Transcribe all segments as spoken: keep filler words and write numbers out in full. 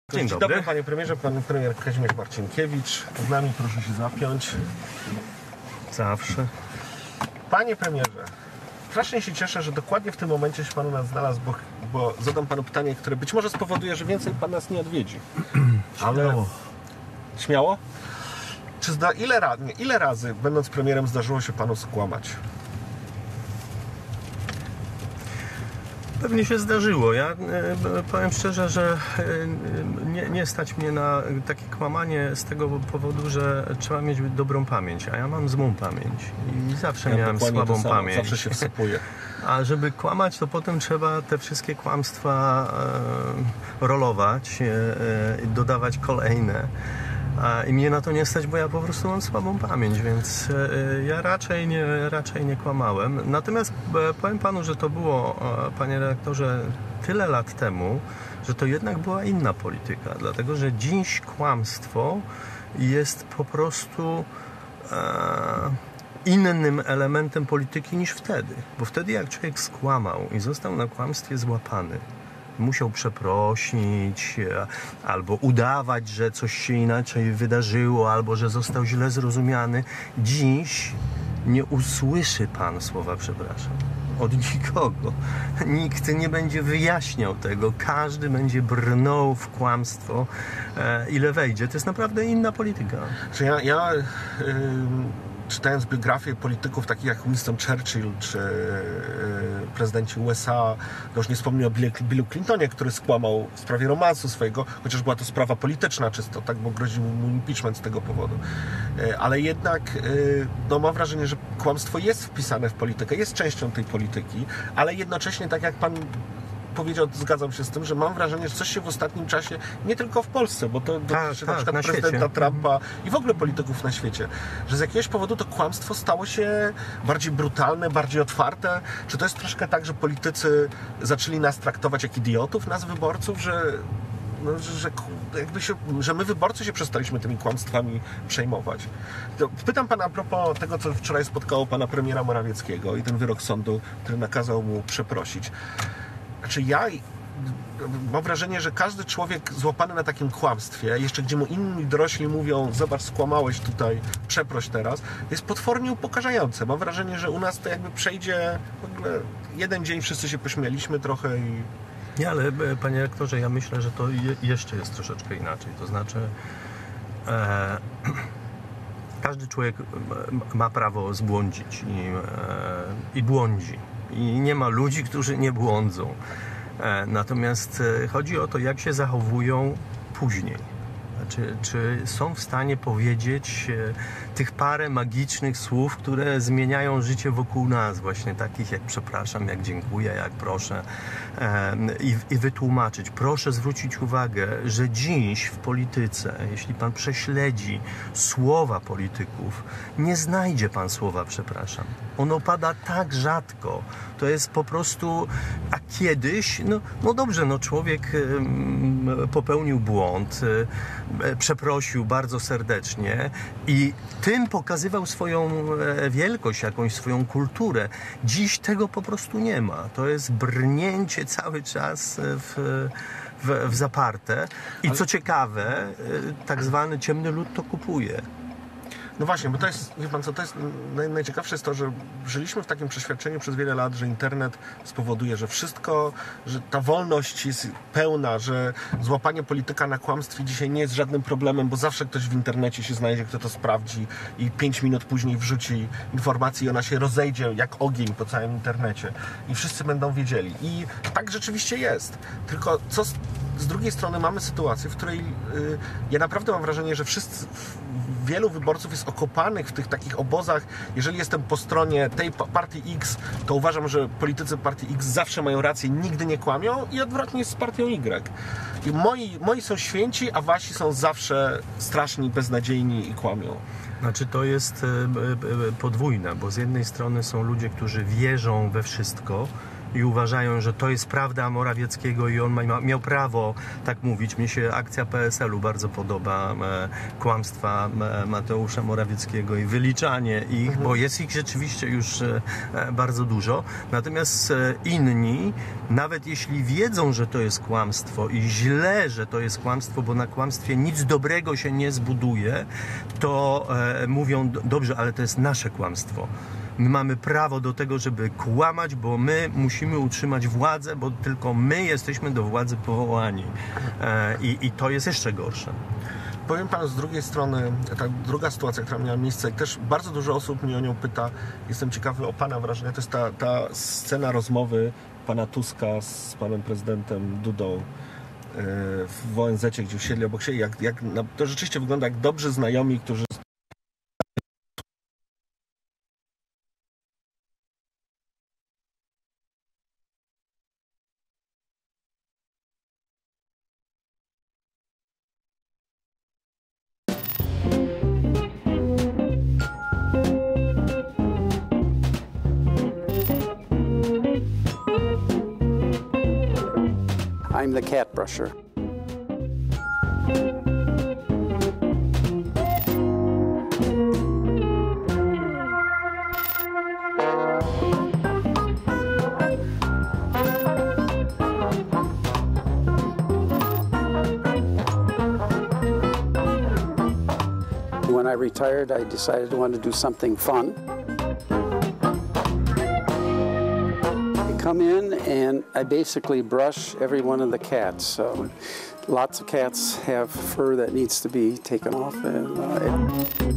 Dzień, Dzień dobry. dobry, panie premierze, pan premier Kazimierz Marcinkiewicz. Z nami proszę się zapiąć. Zawsze. Panie premierze, strasznie się cieszę, że dokładnie w tym momencie się pan u nas znalazł, bo, bo zadam panu pytanie, które być może spowoduje, że więcej pan nas nie odwiedzi. Ale... Śmiało. Śmiało? Czy zda... ile, ra... nie, ile razy, będąc premierem, zdarzyło się panu skłamać? Pewnie się zdarzyło. Ja e, powiem szczerze, że e, nie, nie stać mnie na takie kłamanie z tego powodu, że trzeba mieć dobrą pamięć, a ja mam złą pamięć i zawsze Ja miałem słabą to samo, pamięć. Zawsze się wsypuje. A żeby kłamać, to potem trzeba te wszystkie kłamstwa e, rolować, e, dodawać kolejne. A, I mnie na to nie stać, bo ja po prostu mam słabą pamięć, więc e, ja raczej nie, raczej nie kłamałem. Natomiast e, powiem panu, że to było, e, panie redaktorze, tyle lat temu, że to jednak była inna polityka, dlatego że dziś kłamstwo jest po prostu e, innym elementem polityki niż wtedy. Bo wtedy jak człowiek skłamał i został na kłamstwie złapany, musiał przeprosić, albo udawać, że coś się inaczej wydarzyło, albo że został źle zrozumiany. Dziś nie usłyszy pan słowa przepraszam od nikogo. Nikt nie będzie wyjaśniał tego. Każdy będzie brnął w kłamstwo, e, ile wejdzie. To jest naprawdę inna polityka. Czy ja... ja yy... czytając biografię polityków takich jak Winston Churchill czy yy, prezydenci U S A, to już nie wspomnę o Billu Clintonie, który skłamał w sprawie romansu swojego, chociaż była to sprawa polityczna czysto, tak, bo groził mu impeachment z tego powodu. Yy, ale jednak yy, no, mam wrażenie, że kłamstwo jest wpisane w politykę, jest częścią tej polityki, ale jednocześnie, tak jak pan powiedział, zgadzam się z tym, że mam wrażenie, że coś się w ostatnim czasie, nie tylko w Polsce, bo to dotyczy na przykład na prezydenta świecie. Trumpa i w ogóle polityków na świecie, że z jakiegoś powodu to kłamstwo stało się bardziej brutalne, bardziej otwarte. Czy to jest troszkę tak, że politycy zaczęli nas traktować jak idiotów, nas wyborców, że, no, że, że, jakby się, że my wyborcy się przestaliśmy tymi kłamstwami przejmować. To pytam pana a propos tego, co wczoraj spotkało pana premiera Morawieckiego i ten wyrok sądu, który nakazał mu przeprosić. Znaczy ja mam wrażenie, że każdy człowiek złapany na takim kłamstwie, jeszcze gdzie mu inni dorośli mówią, zobacz, skłamałeś tutaj, przeproś teraz, jest potwornie upokarzające. Mam wrażenie, że u nas to jakby przejdzie w ogóle jeden dzień, wszyscy się pośmialiśmy trochę i... Nie, ale panie rektorze, ja myślę, że to je, jeszcze jest troszeczkę inaczej. To znaczy e, każdy człowiek ma prawo zbłądzić i, e, i błądzi. I nie ma ludzi, którzy nie błądzą. E, natomiast e, chodzi o to, jak się zachowują później. Czy, czy są w stanie powiedzieć e, tych parę magicznych słów, które zmieniają życie wokół nas, właśnie takich jak przepraszam, jak dziękuję, jak proszę, e, i, i wytłumaczyć. Proszę zwrócić uwagę, że dziś w polityce, jeśli pan prześledzi słowa polityków, nie znajdzie pan słowa przepraszam. Ono pada tak rzadko. To jest po prostu... A kiedyś, no, no dobrze, no człowiek um, popełnił błąd, um, przeprosił bardzo serdecznie i tym pokazywał swoją e, wielkość, jakąś swoją kulturę. Dziś tego po prostu nie ma. To jest brnięcie cały czas w... w, w zaparte. I Ale... co ciekawe, tak zwany ciemny lud to kupuje. No właśnie, bo to jest, wie pan co, to jest naj, najciekawsze jest to, że żyliśmy w takim przeświadczeniu przez wiele lat, że internet spowoduje, że wszystko, że ta wolność jest pełna, że złapanie polityka na kłamstwie dzisiaj nie jest żadnym problemem, bo zawsze ktoś w internecie się znajdzie, kto to sprawdzi i pięć minut później wrzuci informację i ona się rozejdzie jak ogień po całym internecie i wszyscy będą wiedzieli. I tak rzeczywiście jest. Tylko co z, z drugiej strony mamy sytuację, w której yy, ja naprawdę mam wrażenie, że wszyscy wielu wyborców jest okopanych w tych takich obozach. Jeżeli jestem po stronie tej partii X, to uważam, że politycy partii X zawsze mają rację, nigdy nie kłamią i odwrotnie jest z partią Y. I moi, moi są święci, a wasi są zawsze straszni, beznadziejni i kłamią. Znaczy to jest podwójne, bo z jednej strony są ludzie, którzy wierzą we wszystko i uważają, że to jest prawda Morawieckiego i on ma, miał prawo tak mówić. Mnie się akcja P S L u bardzo podoba, e, kłamstwa e, Mateusza Morawieckiego i wyliczanie ich, mhm. bo jest ich rzeczywiście już e, bardzo dużo. Natomiast e, inni, nawet jeśli wiedzą, że to jest kłamstwo i źle, że to jest kłamstwo, bo na kłamstwie nic dobrego się nie zbuduje, to e, mówią, dobrze, ale to jest nasze kłamstwo. My mamy prawo do tego, żeby kłamać, bo my musimy utrzymać władzę, bo tylko my jesteśmy do władzy powołani. E, i, I to jest jeszcze gorsze. Powiem panu z drugiej strony, ta druga sytuacja, która miała miejsce i też bardzo dużo osób mnie o nią pyta. Jestem ciekawy o pana wrażenia. To jest ta, ta scena rozmowy pana Tuska z panem prezydentem Dudą w O N Z-cie, gdzie usiedli obok siebie. Jak, jak, to rzeczywiście wygląda jak dobrzy znajomi, którzy I'm the cat brusher. When I retired, I decided I wanted to do something fun. Come in and I basically brush every one of the cats. So lots of cats have fur that needs to be taken off. And, uh, it...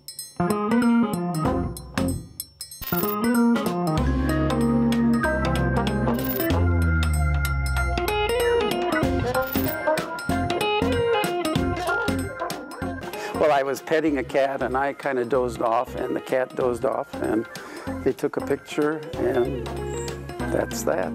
Well, I was petting a cat and I kind of dozed off and the cat dozed off and they took a picture and that's that.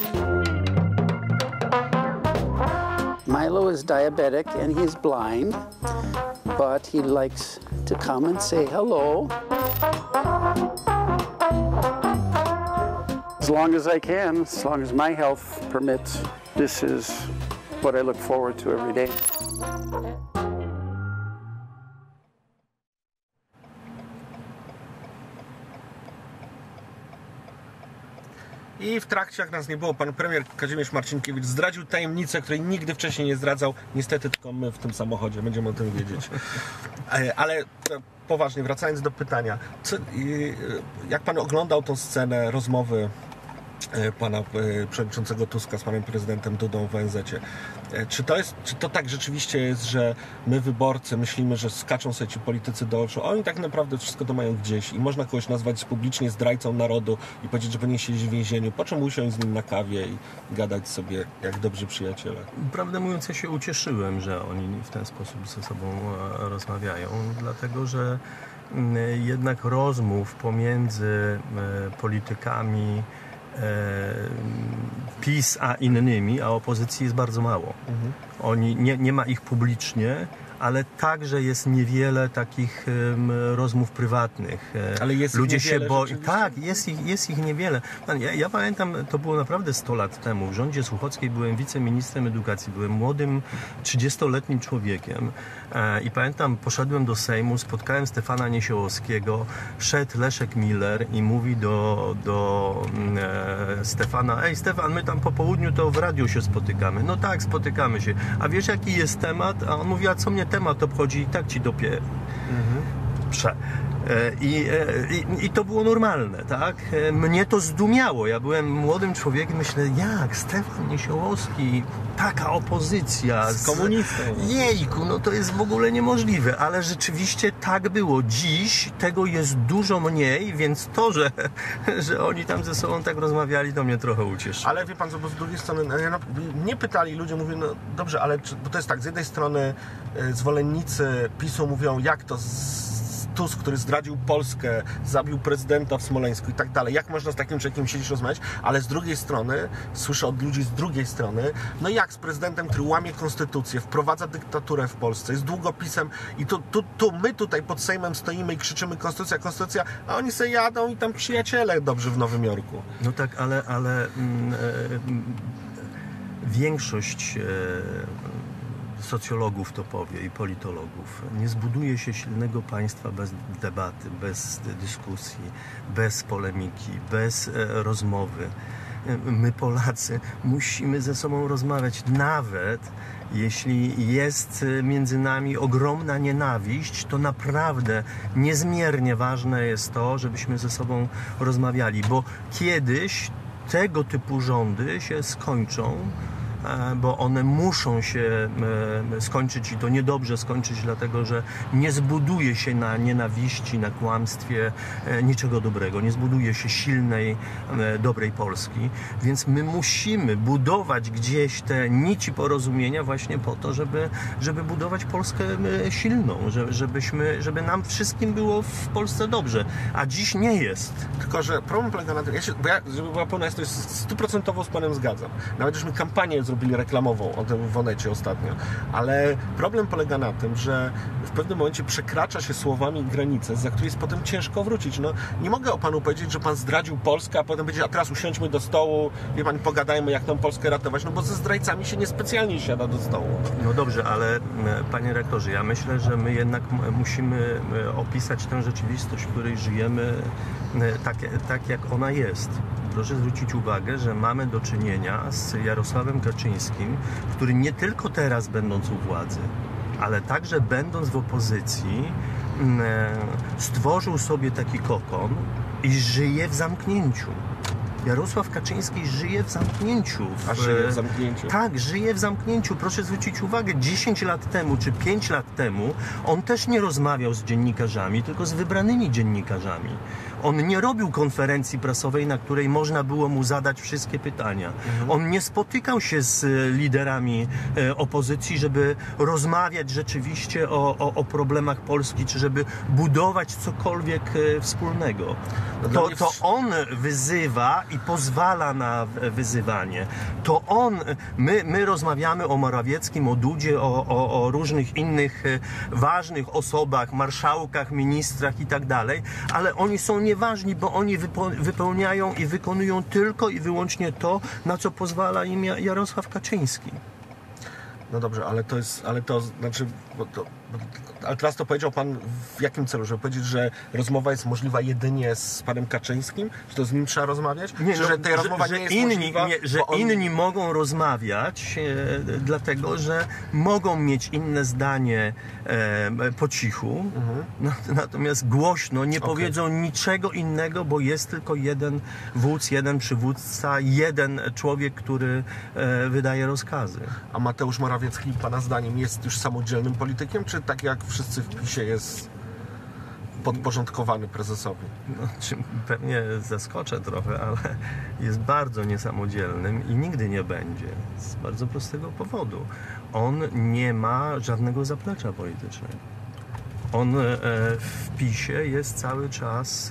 Milo is diabetic and he's blind, but he likes to come and say hello. As long as I can, as long as my health permits, this is what I look forward to every day. I w trakcie, jak nas nie było, pan premier Kazimierz Marcinkiewicz zdradził tajemnicę, której nigdy wcześniej nie zdradzał. Niestety tylko my w tym samochodzie będziemy o tym wiedzieć. Ale poważnie, wracając do pytania. Co, jak pan oglądał tą scenę rozmowy pana przewodniczącego Tuska z panem prezydentem Dudą w O N Z-cie. Czy to jest, czy to tak rzeczywiście jest, że my wyborcy myślimy, że skaczą sobie ci politycy do oczu, a oni tak naprawdę wszystko to mają gdzieś i można kogoś nazwać publicznie zdrajcą narodu i powiedzieć, że powinien siedzieć w więzieniu, po czym usiąść z nim na kawie i gadać sobie jak dobrzy przyjaciele? Prawdę mówiąc, ja się ucieszyłem, że oni w ten sposób ze sobą rozmawiają, dlatego że jednak rozmów pomiędzy politykami PiS a innymi, a opozycji jest bardzo mało. Mhm. Oni, nie, nie ma ich publicznie, ale także jest niewiele takich um, rozmów prywatnych. Ale jest Ludzie ich niewiele, się boją. Tak, jest ich, jest ich niewiele. Ja, ja pamiętam, to było naprawdę sto lat temu. W rządzie Słuchockiej byłem wiceministrem edukacji. Byłem młodym, trzydziestoletnim człowiekiem. E, I pamiętam, poszedłem do Sejmu, spotkałem Stefana Niesiołowskiego, szedł Leszek Miller i mówi do, do e, Stefana: ej Stefan, my tam po południu to w radiu się spotykamy. No tak, spotykamy się. A wiesz jaki jest temat? A on mówi: a co mnie temat obchodzi, i tak ci dopie... Mhm. Prze. I, i, I to było normalne, tak? Mnie to zdumiało. Ja byłem młodym człowiekiem, myślę, jak Stefan Niesiołowski, taka opozycja z komunistą. Jejku, no to jest w ogóle niemożliwe, ale rzeczywiście tak było. Dziś tego jest dużo mniej, więc to, że, że oni tam ze sobą tak rozmawiali, to mnie trochę ucieszyło. Ale wie pan co, bo z drugiej strony no, mnie pytali ludzie, mówią, no dobrze, ale czy, bo to jest tak, z jednej strony zwolennicy PiSu mówią, jak to z Tusk, który zdradził Polskę, zabił prezydenta w Smoleńsku i tak dalej. Jak można z takim człowiekiem siedzieć rozmawiać? Ale z drugiej strony, słyszę od ludzi z drugiej strony, no jak z prezydentem, który łamie konstytucję, wprowadza dyktaturę w Polsce, jest długopisem i tu, tu, tu my tutaj pod Sejmem stoimy i krzyczymy konstytucja, konstytucja, a oni sobie jadą i tam przyjaciele dobrzy w Nowym Jorku. No tak, ale, ale mm, e, mm, większość e, socjologów to powie i politologów, nie zbuduje się silnego państwa bez debaty, bez dyskusji, bez polemiki, bez e, rozmowy. My Polacy musimy ze sobą rozmawiać, nawet jeśli jest między nami ogromna nienawiść, to naprawdę niezmiernie ważne jest to, żebyśmy ze sobą rozmawiali, bo kiedyś tego typu rządy się skończą, bo one muszą się skończyć i to niedobrze skończyć, dlatego że nie zbuduje się na nienawiści, na kłamstwie niczego dobrego, nie zbuduje się silnej, dobrej Polski, więc my musimy budować gdzieś te nici porozumienia właśnie po to, żeby, żeby budować Polskę silną, żebyśmy, żeby nam wszystkim było w Polsce dobrze, a dziś nie jest. Tylko że problem polega na tym, ja się, bo ja, żeby była pełna jasność, stuprocentowo z Panem zgadzam. Nawet żeśmy kampanię zrobili reklamową o tym w Onecie ostatnio, ale problem polega na tym, że w pewnym momencie przekracza się słowami granicę, za której jest potem ciężko wrócić. No, nie mogę o Panu powiedzieć, że Pan zdradził Polskę, a potem powiedzieć, a teraz usiądźmy do stołu, wie Pan, pogadajmy, jak tą Polskę ratować, no bo ze zdrajcami się niespecjalnie siada do stołu. No dobrze, ale Panie Rektorze, ja myślę, że my jednak musimy opisać tę rzeczywistość, w której żyjemy tak, tak jak ona jest. Proszę zwrócić uwagę, że mamy do czynienia z Jarosławem Kaczyńskim, który nie tylko teraz będąc u władzy, ale także będąc w opozycji, stworzył sobie taki kokon i żyje w zamknięciu. Jarosław Kaczyński żyje w zamknięciu. W... A żyje w zamknięciu? Tak, żyje w zamknięciu. Proszę zwrócić uwagę, dziesięć lat temu czy pięć lat temu on też nie rozmawiał z dziennikarzami, tylko z wybranymi dziennikarzami. On nie robił konferencji prasowej, na której można było mu zadać wszystkie pytania. Mhm. On nie spotykał się z liderami e, opozycji, żeby rozmawiać rzeczywiście o, o, o problemach Polski, czy żeby budować cokolwiek e, wspólnego. No to, mnie... to on wyzywa i pozwala na wyzywanie. To on, my, my rozmawiamy o Morawieckim, o Dudzie, o, o, o różnych innych e, ważnych osobach, marszałkach, ministrach i tak dalej, ale oni są nie ważni, bo oni wypełniają i wykonują tylko i wyłącznie to, na co pozwala im Jarosław Kaczyński. No dobrze, ale to jest, ale to znaczy, bo to, bo, ale teraz to powiedział Pan w jakim celu? Żeby powiedzieć, że rozmowa jest możliwa jedynie z Panem Kaczyńskim? Czy to z nim trzeba rozmawiać? Nie, Czy no, że ta rozmowa że nie jest inni, możliwa? nie, że on... inni mogą rozmawiać, e, dlatego, że mogą mieć inne zdanie e, po cichu, mhm. no, natomiast głośno nie okay. powiedzą niczego innego, bo jest tylko jeden wódz, jeden przywódca, jeden człowiek, który e, wydaje rozkazy. A Mateusz Morawiecki, Pana zdaniem, jest już samodzielnym politykiem, czy tak jak wszyscy w PiSie jest podporządkowany prezesowi? No, czym pewnie zaskoczę trochę, ale jest bardzo niesamodzielnym i nigdy nie będzie. Z bardzo prostego powodu. On nie ma żadnego zaplecza politycznego. On e, w PiSie jest cały czas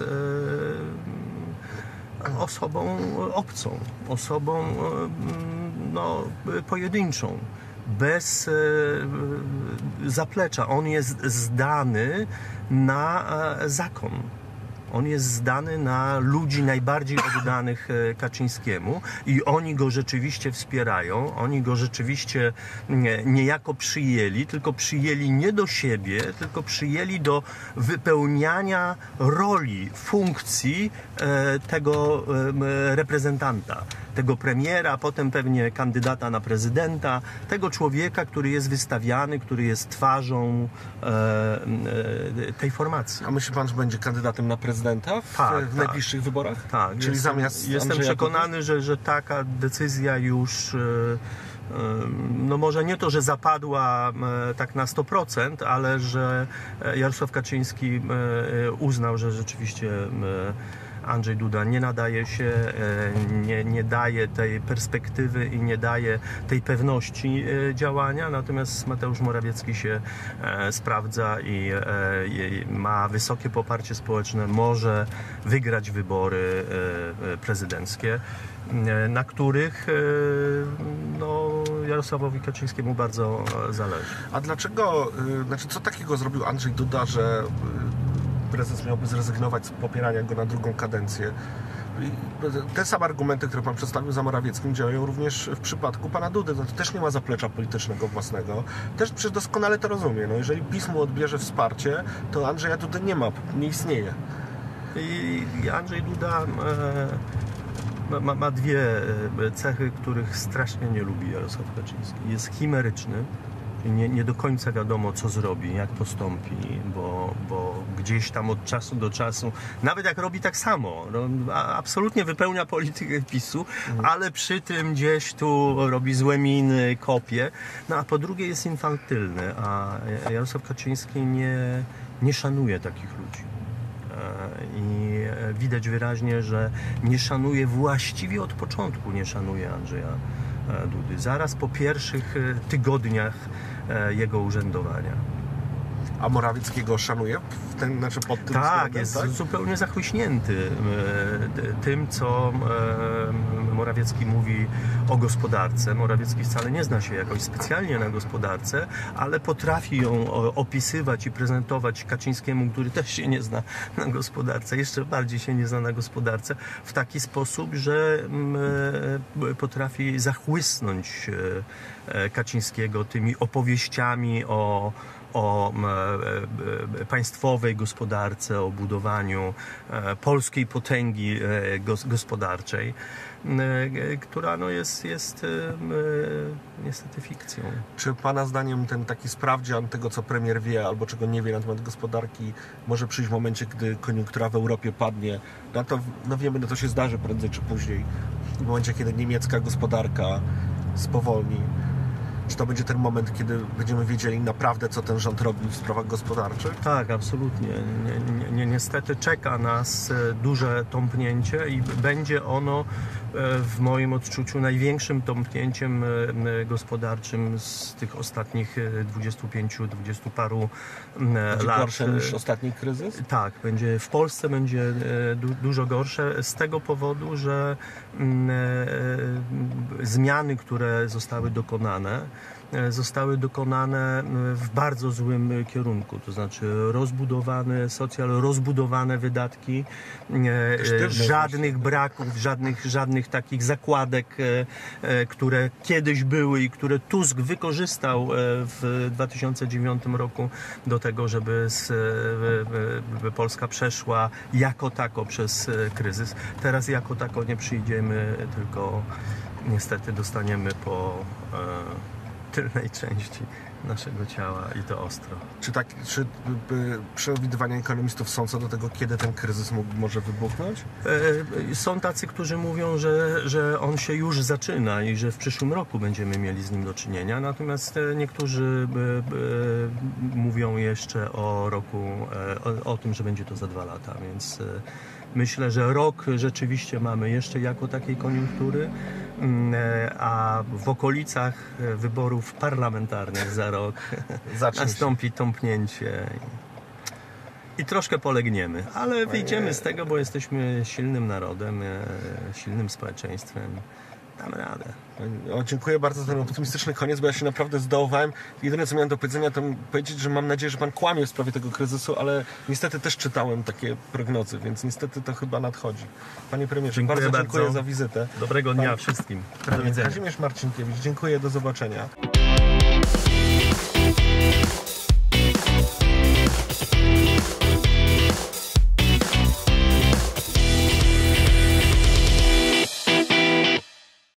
e, osobą obcą, osobą e, no, pojedynczą. Bez e, zaplecza. On jest zdany na e, zakon. On jest zdany na ludzi najbardziej oddanych e, Kaczyńskiemu i oni go rzeczywiście wspierają. Oni go rzeczywiście nie, niejako przyjęli, tylko przyjęli nie do siebie, tylko przyjęli do wypełniania roli, funkcji e, tego e, reprezentanta. Tego premiera, potem pewnie kandydata na prezydenta, tego człowieka, który jest wystawiany, który jest twarzą e, e, tej formacji. A myśli Pan, że będzie kandydatem na prezydenta w, tak, w tak. najbliższych wyborach? Tak. Czyli jestem, zamiast Jestem Andrzeja przekonany, że, że taka decyzja już... E, no może nie to, że zapadła tak na sto procent, ale że Jarosław Kaczyński uznał, że rzeczywiście Andrzej Duda nie nadaje się, nie, nie daje tej perspektywy i nie daje tej pewności działania, natomiast Mateusz Morawiecki się sprawdza i ma wysokie poparcie społeczne, może wygrać wybory prezydenckie, na których no, Jarosławowi Kaczyńskiemu bardzo zależy. A dlaczego, znaczy co takiego zrobił Andrzej Duda, że prezes miałby zrezygnować z popierania go na drugą kadencję? Te same argumenty, które pan przedstawił za Morawieckim, działają również w przypadku pana Dudy. To też nie ma zaplecza politycznego własnego. Też przecież doskonale to rozumie. No, jeżeli PiS mu odbierze wsparcie, to Andrzeja Dudy nie ma, nie istnieje. I Andrzej Duda e, ma, ma dwie cechy, których strasznie nie lubi Jarosław Kaczyński. Jest chimeryczny. Nie, nie do końca wiadomo, co zrobi, jak postąpi, bo, bo gdzieś tam od czasu do czasu, nawet jak robi tak samo, no, absolutnie wypełnia politykę PiSu, mhm. ale przy tym gdzieś tu robi złe miny, kopie. No a po drugie jest infantylny, a Jarosław Kaczyński nie, nie szanuje takich ludzi. I widać wyraźnie, że nie szanuje właściwie od początku, nie szanuje Andrzeja Dudy. Zaraz po pierwszych tygodniach jego urzędowania. A Morawieckiego szanuje w ten, znaczy pod tym Tak, względem, jest tak? zupełnie zachłyśnięty tym, co Morawiecki mówi o gospodarce. Morawiecki wcale nie zna się jakoś specjalnie na gospodarce, ale potrafi ją opisywać i prezentować Kaczyńskiemu, który też się nie zna na gospodarce, jeszcze bardziej się nie zna na gospodarce, w taki sposób, że potrafi zachłysnąć Kaczyńskiego tymi opowieściami o o e, e, państwowej gospodarce, o budowaniu e, polskiej potęgi e, gos, gospodarczej, e, która no, jest, jest e, e, niestety fikcją. Czy pana zdaniem ten taki sprawdzian tego, co premier wie albo czego nie wie na temat gospodarki, może przyjść w momencie, gdy koniunktura w Europie padnie? No to no wiemy, no to się zdarzy prędzej czy później. W momencie, kiedy niemiecka gospodarka spowolni. Czy to będzie ten moment, kiedy będziemy wiedzieli naprawdę, co ten rząd robi w sprawach gospodarczych? Tak, absolutnie. Nie, nie, niestety czeka nas duże tąpnięcie i będzie ono w moim odczuciu największym tąpnięciem gospodarczym z tych ostatnich dwudziestu pięciu, dwudziestu paru będzie lat. Gorsze niż ostatni kryzys? Tak, będzie, w Polsce będzie du, dużo gorsze z tego powodu, że zmiany, które zostały dokonane, zostały dokonane w bardzo złym kierunku, to znaczy rozbudowane socjal, rozbudowane wydatki, żadnych braków, żadnych, żadnych takich zakładek, które kiedyś były i które Tusk wykorzystał w dwa tysiące dziewiątym roku do tego, żeby Polska przeszła jako tako przez kryzys. Teraz jako tako nie przyjdziemy, tylko niestety dostaniemy po tylnej części naszego ciała i to ostro. Czy, tak, czy przewidywania ekonomistów są co do tego, kiedy ten kryzys mógł, może wybuchnąć? Są tacy, którzy mówią, że, że on się już zaczyna i że w przyszłym roku będziemy mieli z nim do czynienia, natomiast niektórzy mówią jeszcze o roku, o, o tym, że będzie to za dwa lata, więc myślę, że rok rzeczywiście mamy jeszcze jako takiej koniunktury, a w okolicach wyborów parlamentarnych za rok Zacznie nastąpi się. tąpnięcie i, i troszkę polegniemy, ale wyjdziemy z tego, bo jesteśmy silnym narodem, silnym społeczeństwem. Damy radę. O, dziękuję bardzo za ten optymistyczny koniec, bo ja się naprawdę zdołowałem. Jedyne, co miałem do powiedzenia, to powiedzieć, że mam nadzieję, że pan kłamie w sprawie tego kryzysu, ale niestety też czytałem takie prognozy, więc niestety to chyba nadchodzi. Panie premierze, dziękuję bardzo, bardzo dziękuję za wizytę. Dobrego dnia Pan... wszystkim. Do widzenia. Kazimierz Marcinkiewicz, dziękuję, do zobaczenia.